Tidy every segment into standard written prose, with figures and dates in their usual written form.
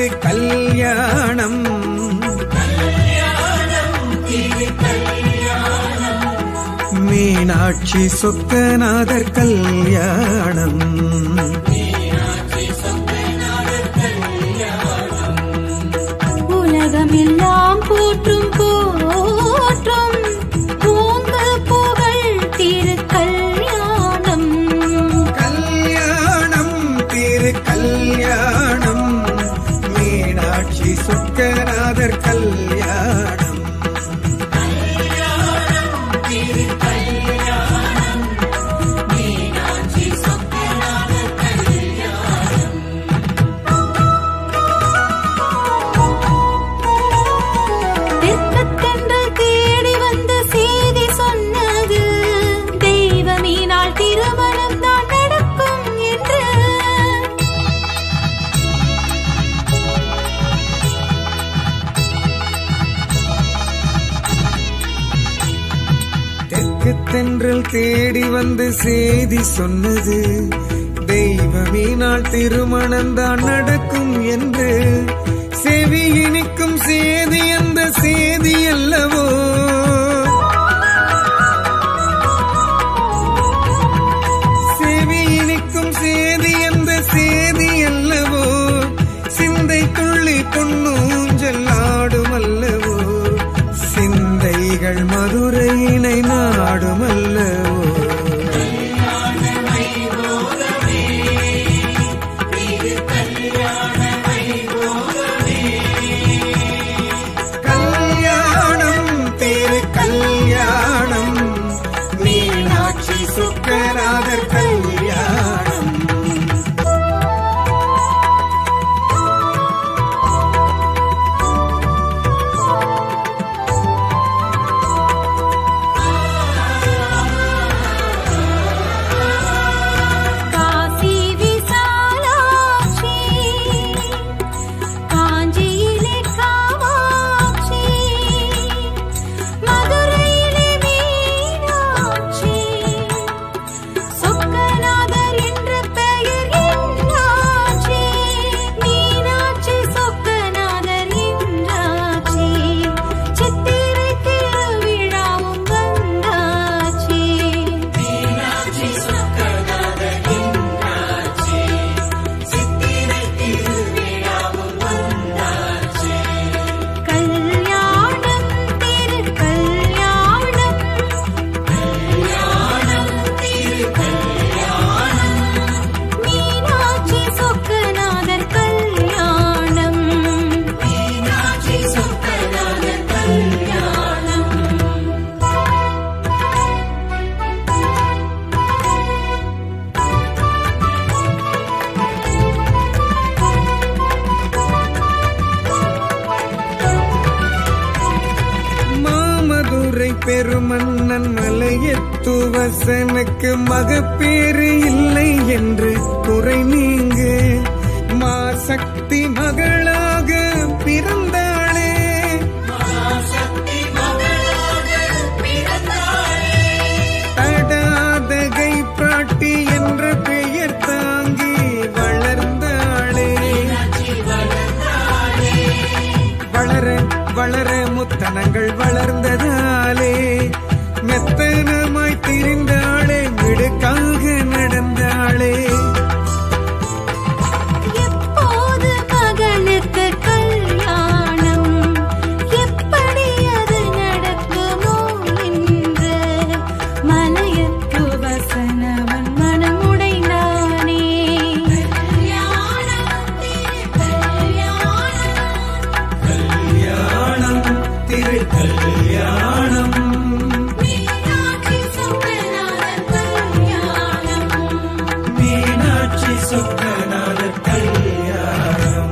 திருக்கல்யாணம் மீனாட்சி சொக்கநாதர் கல்யாணம் உலகமெல்லாம் போற்றும் போற்றும் பூங்கு புகழ் திருக்கல்யாணம் கல்யாணம் திருக்கல்யாணம் மீனாட்சி சொக்கநாதர் கல்யாணம் தென்றல் தேடி வந்து செய்தி சொன்னது தெய்வமீனால் திருமணம்தான் நடக்கும் என்று செவி இனிக்கும் செய்தி அந்த செய்தி அல்லவோ செவி இனிக்கும் செய்தி அந்த செய்தி அல்லவோ சிந்தை துள்ளி பொன்னூஞ்சல் ஆடும் அல்லவோ சிந்தைகள் மதுரையினை நாடுமல்லவோ கல்யாணம் திருக்கல்யாணம் மீனாட்சி சொக்கநாதர் கல்யாணம் பெருமன்னன் மலையத்துவசனுக்கு மகப்பேறு இல்லை என்று குறை நீங்கு மாசக்தி மகளாக பிறந்தாளே தடாதகை பிராட்டி என்ற பெயர் தாங்கி வளர்ந்தாளே வளர வளர முத்தனங்கள் வளர்ந்ததாலே மெத்தனமாய் திரிந்தாளே மிடுக்காக நடந்தாளே எப்போது மகனுக்கு கல்யாணம் எப்படி அது நடக்குமோ என்று மலையத்து வசனவன் மனமுடைந்தானே கல்யாணம் திருக்கல்யாணம் மீனாட்சி சொக்கநாதர் கல்யாணம்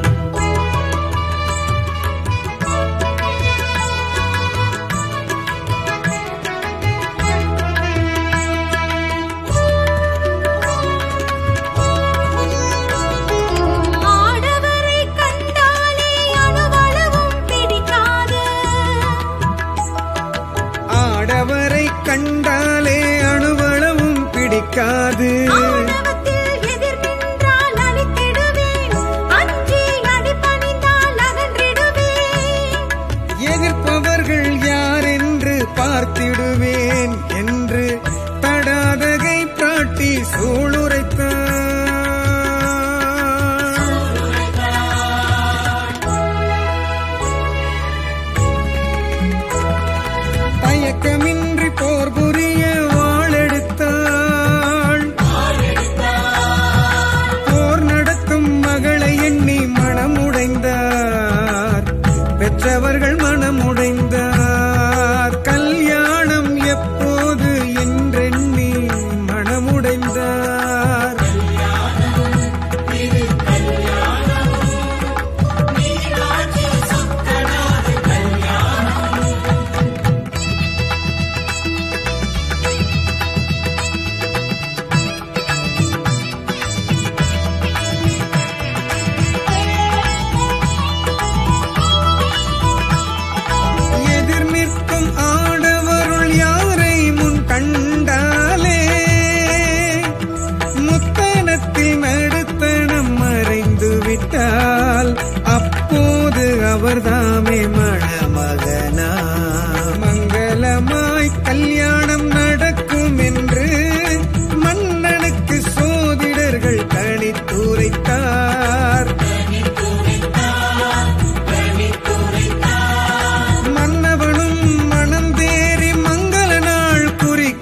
ஆடவரை கண்டாலே அணுவளவும் பிடிக்காது ஆடவரை கண்டாலே அணுவளவும் பிடிக்காது ஆணவத்தில் எதிர் நின்றால் அழித்திடுவேன் அஞ்சி அடிப்ப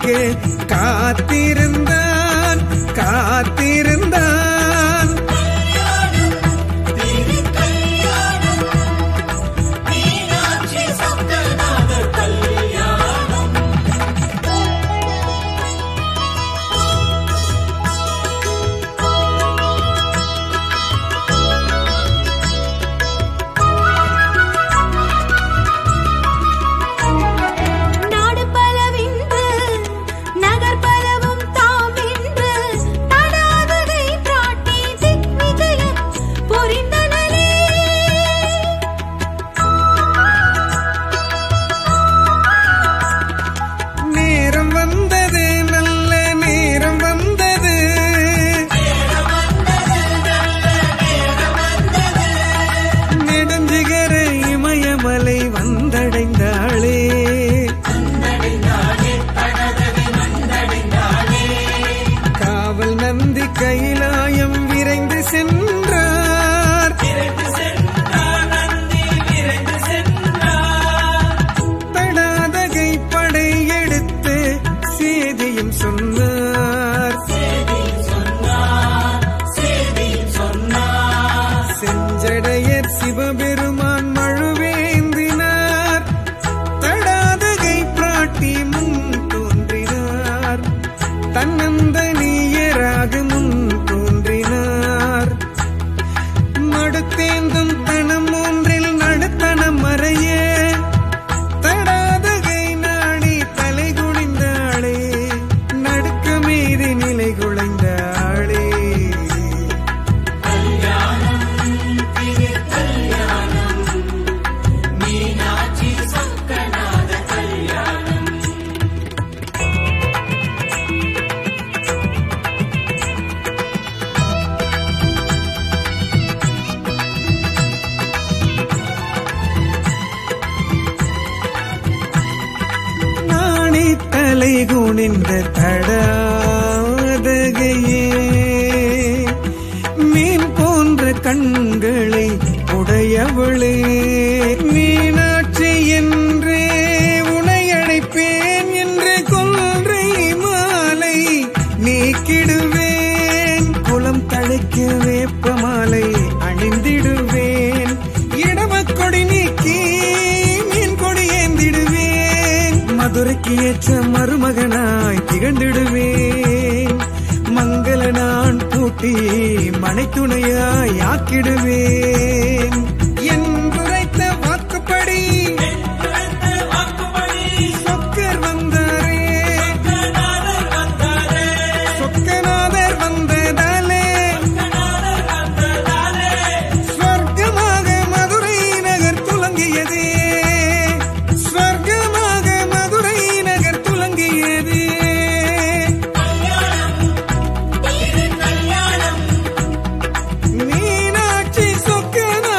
காணுகைக்கு காத்திருந்தான் காத்திருந்தான். கைலாயம் விரைந்து சென்றார். தடாதகை படையெடுத்து சேதியும் சொன்னார். செஞ்சடையர் சிவபெருமான் மழுவேந்தினார். தடாதகை பிராட்டி முன் தோன்றினார். தன்னந்த நீயராக முன் தோன்றினார். மடுத்தேந்தும் தனம் ஒன்றில் நடுத்தனம் மறைய தடாதகை நாடி தலை குனிந்தாளே. நடுக்க மீது நிலை குலைந்தாளே. தலை குனிந்த தடாதகையே மீன் போன்ற கண்களை உடையவளே. மீனாட்சி என்றே உனை அழைப்பேன் என்று கொன்றை மாலை நீக்கிடுவேன். குளம் தழைக்க வேப்ப மாலை அணிந்திடுவேன். இடமக்கொடி நீக்கி மீன் கொடி ஏந்திடுவேன். மதுரைக்கு ஏற்ற மருமகனாய் திகழ்ந்திடுவேன். மங்கள நான் பூட்டி மனைத்துணையாய் ஆக்கிடுவேன். என்றுரைத்த வாக்குப்படி சொக்கர் வந்தாரே. சொக்கநாதர் வந்ததாலே ஸ்வர்க்கமாக மதுரை நகர் துலங்கியதே. ஸ்வர்க்கமாக மதுரை நகர் துலங்கியதே. மீனாட்சி சொக்கநாதர்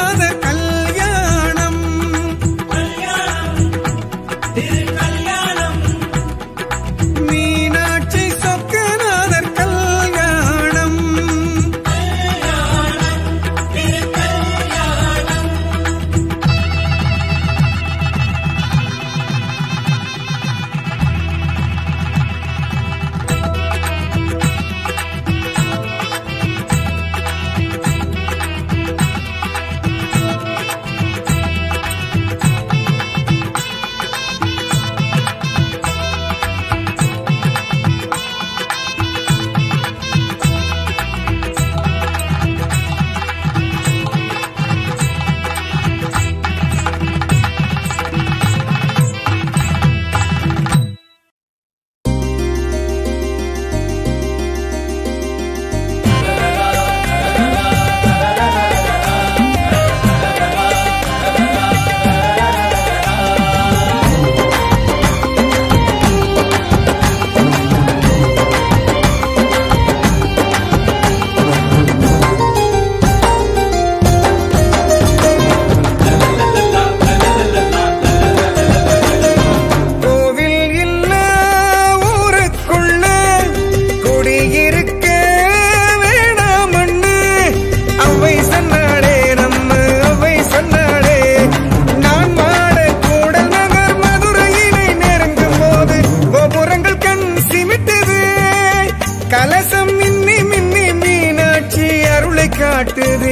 சிமிட்டுது கலசம் மின்னி மின்னி மீனாட்சி அருளை காட்டுது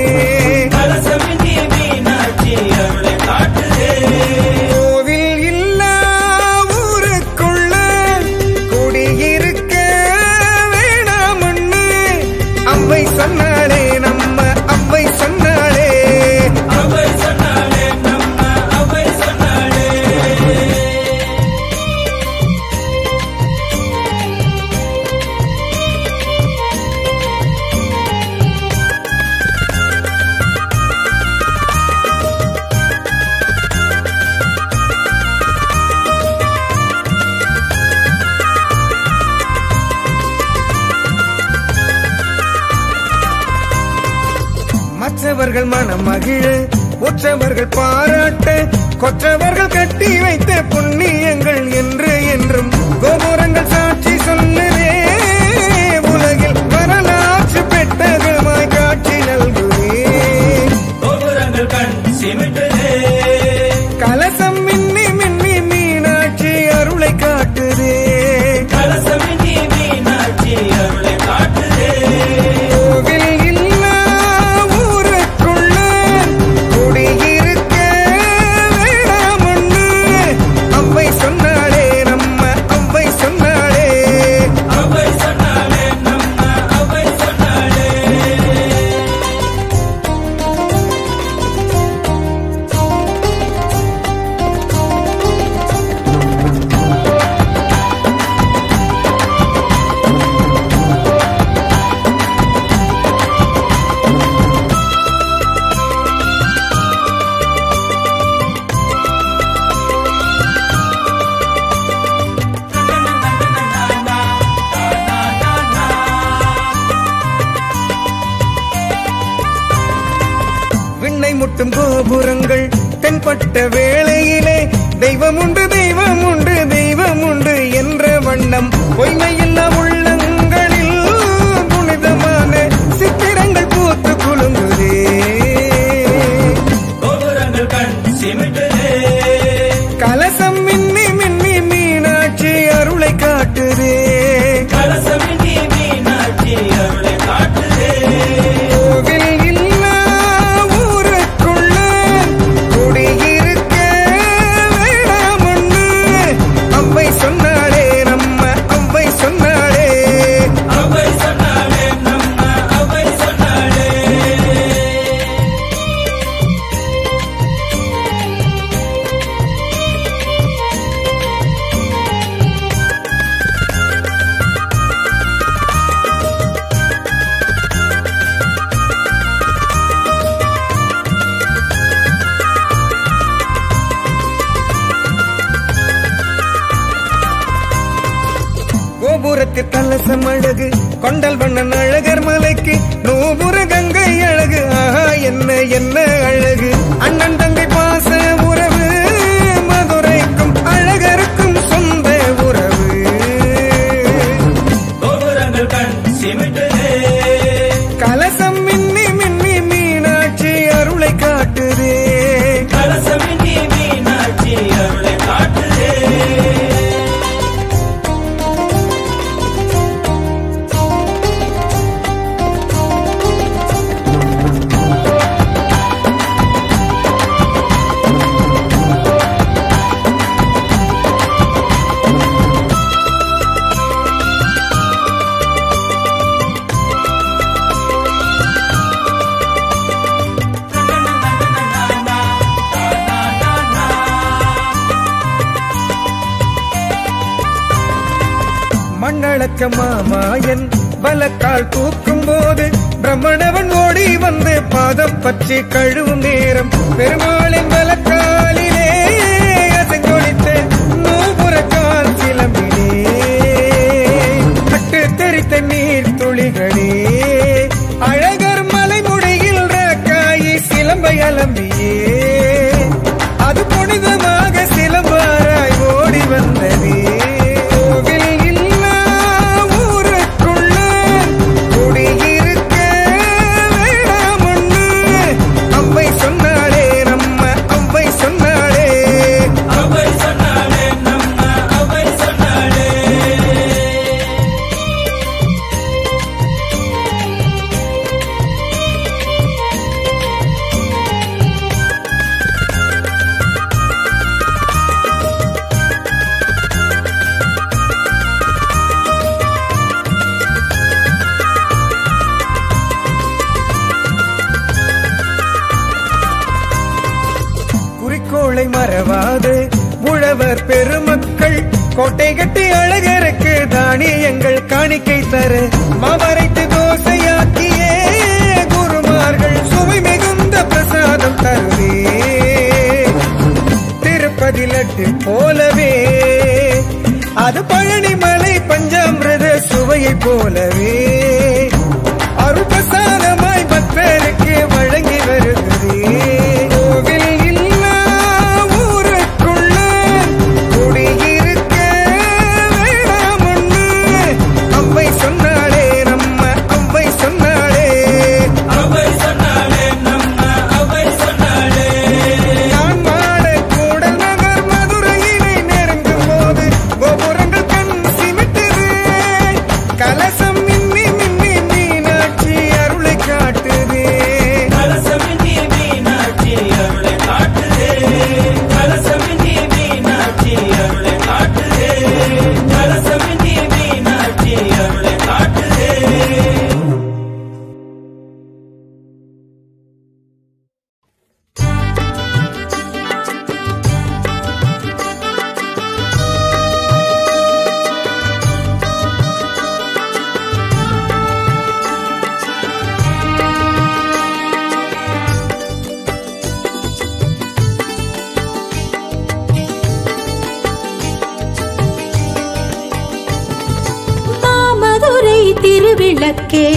கோவில் இல்லா ஊருக்குள்ள குடியிருக்க வேணாமண்ணு அவ்வை சொன்னாலே நம்ம அவ்வை சொன்னாலே மற்றவர்கள் மனம் மகிழ உற்றவர்கள் பாராட்ட கொற்றவர்கள் கட்டி வைத்த புண்ணியங்கள் என்று என்றும் கோபுரங்கள் சாட்சி சொல்லுதே உலகில் வரலாற்று பெட்டகமாய் காட்சி நல்குதே கோபுரங்கள் கண் சிமிட்டுதே கலசம் மின்னி மின்னி மீனாட்சி அருளை காட்டுதே கலசம் மின்னி மீனாட்சி அருளை காட்டுதே கோவில் முட்டும் கோபுரங்கள் தென்பட்ட வேளையிலே தெய்வம் உண்டு தெய்வம் உண்டு தெய்வம் உண்டு என்ற வண்ணம் பொய்மையில்லா உள்ளங்களில் புனிதமான சித்திரங்கள் பூத்து குலுங்குதே கோபுரங்கள் கண் சிமிட்டுதே கலசம் மின்னி மின்னி மீனாட்சி அருளை காட்டுதே கலசம் மின்னி மீனாட்சி அருளை காட்டுதே கோவில் கோபுரத்தில் கலசம் அழகு கொண்டல் வண்ணன் அழகர் மலைக்கு நூபுர கங்கை அழகு ஆஹா என்ன என்ன அழகு அண்ணன் தங்கை பாச உறவு மதுரைக்கும் அழகருக்கும் சொந்த உறவு கோபுரங்கள் கண் சிமிட்டுதே கலசம் மின்னி மின்னி மீனாட்சி அருளை காட்டுதே கலசம் மின்னி மீனாட்சி அருளை காட்டுதே மண்ணளக்க மாமாயன் வலக்கால் தூக்கும் போது பிரம்மணவன் ஓடி வந்து பாதம் பற்றி கழுவும் நேரம் பெருமாளின் வலக்காலிலே அசைந்தொழித்த நூபுரக்கால் சிலம்பிலே கட்டு தெரித்த நீர் துளிகளே அழகர் மலைமுடியில் ராக்காயி சிலம்பை அலம்பியே அது புனிதமாக சிலம்பாராய் ஓடி வந்ததே சொன்னாலே நம்ம அவ்வை சொன்னாலே மறவாது உழவர் பெருமக்கள் கோட்டை கட்டி அழகருக்கு தானியங்கள் காணிக்கை தர மாவரைத்து தோசையாக்கியே குருமார்கள் சுவை மிகுந்த பிரசாதம் தருவே திருப்பதி லட்டு போலவே அது பழனிமலை பஞ்சாமிரத சுவையை போலவே அருபசாரமாய் பக்தருக்கு வழங்கி வருகிறே கோவில் இல்லா ஊருக்குள்ள குடியிருக்க வேணாமொன்னு அவ்வை சொன்னாளே நம்ம அவ்வை சொன்னாளே நான் மாட கூடல் நகர் மதுரையினை நெருங்கும் போது கோபுரங்கள் கண் சிமிட்டுது கலசம் மின்னி மின்னி மீனாட்சி அருளை காட்டுதே மாமதுரை திருவிளக்கே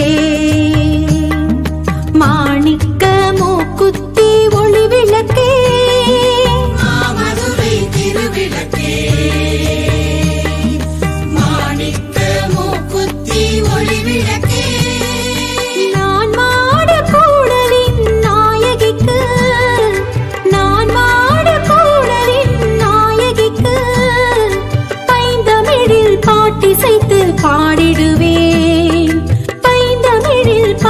மாணிக்க மூக்குத்தி ஒளி விளக்கே மாமதுரை திருவிளக்கே மாணிக்க மூக்குத்தி ஒளி விளக்கே நான் மாட கூடலின் நாயகிக்கு நான் மாட கூடலின் நாயகிக்கு பைந்தமிழில் பாட்டிசைத்து பாடிடுவேன் பைந்தமிழில்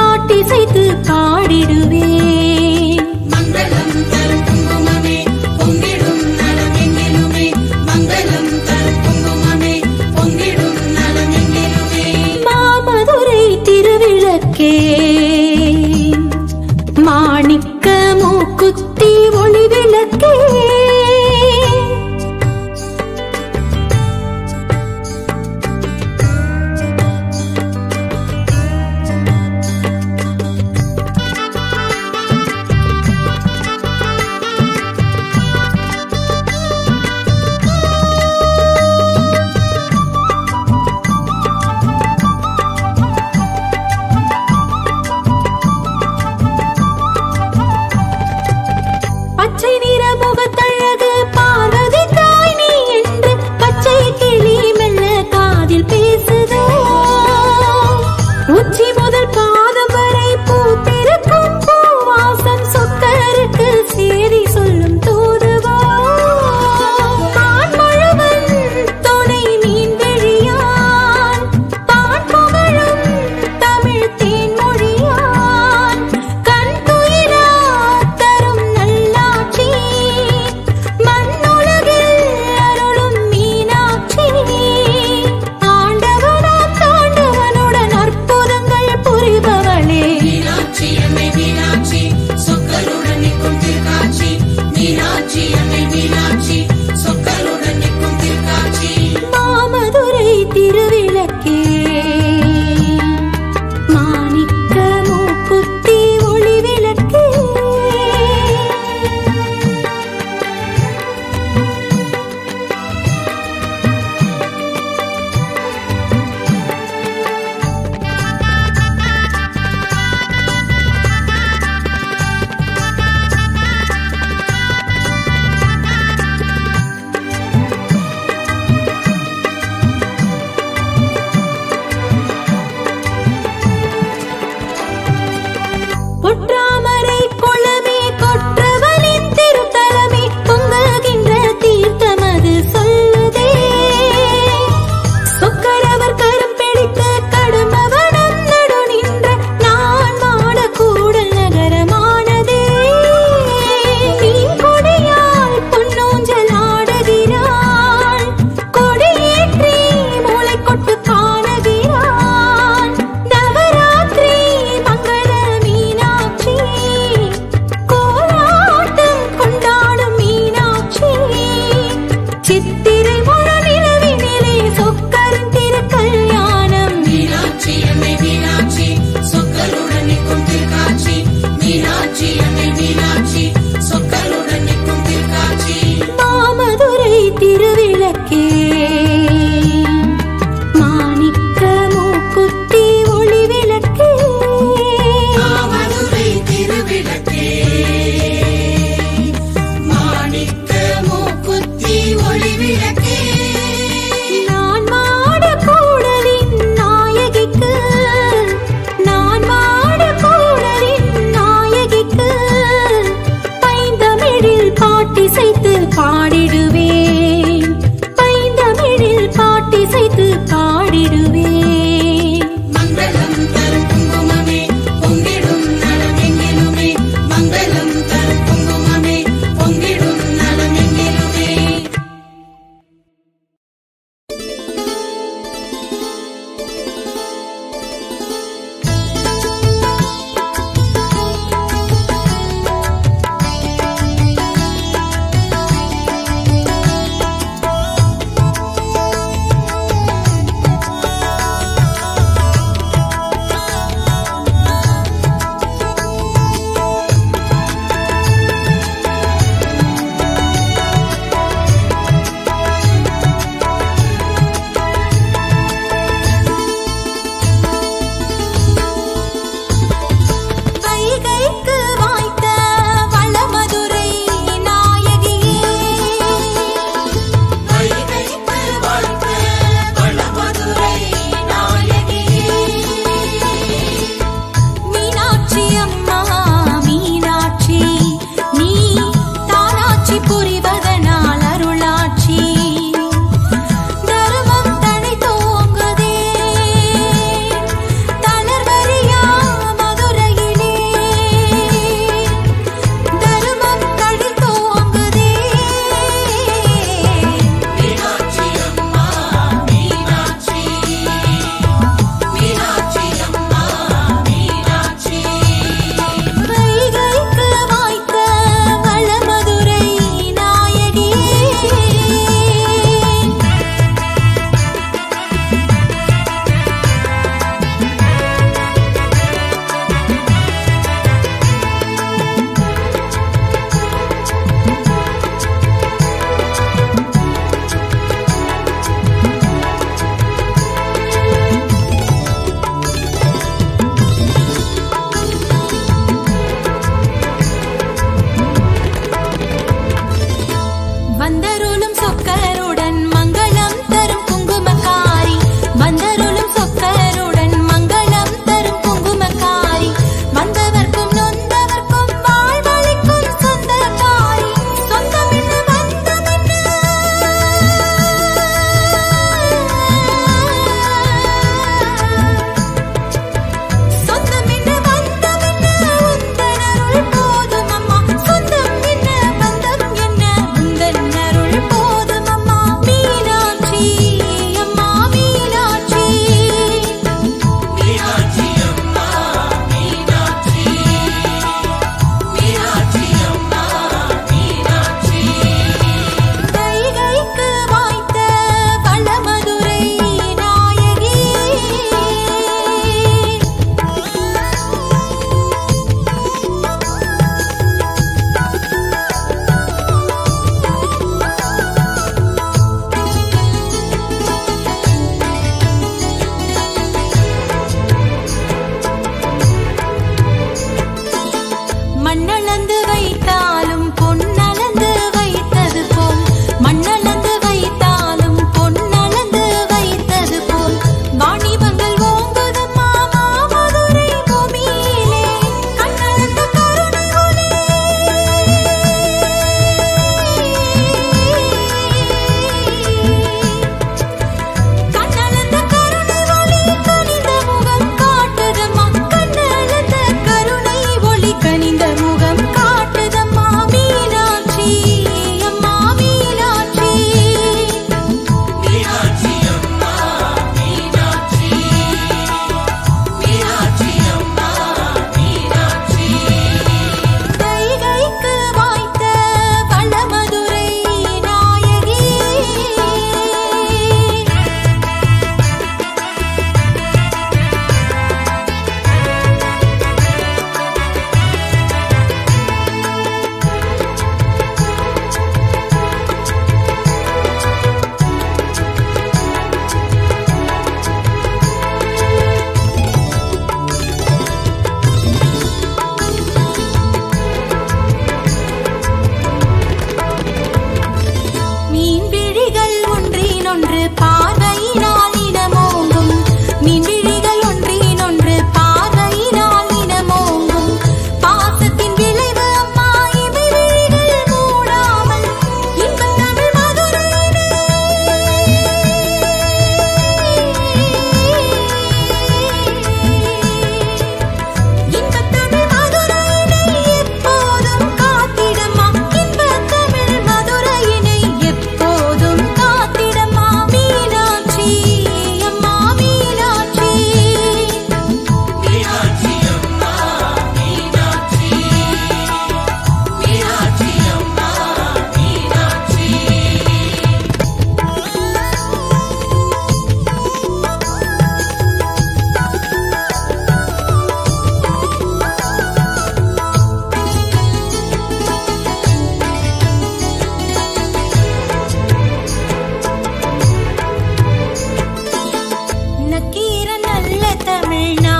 ஈர நல்ல தமிழ்நாடு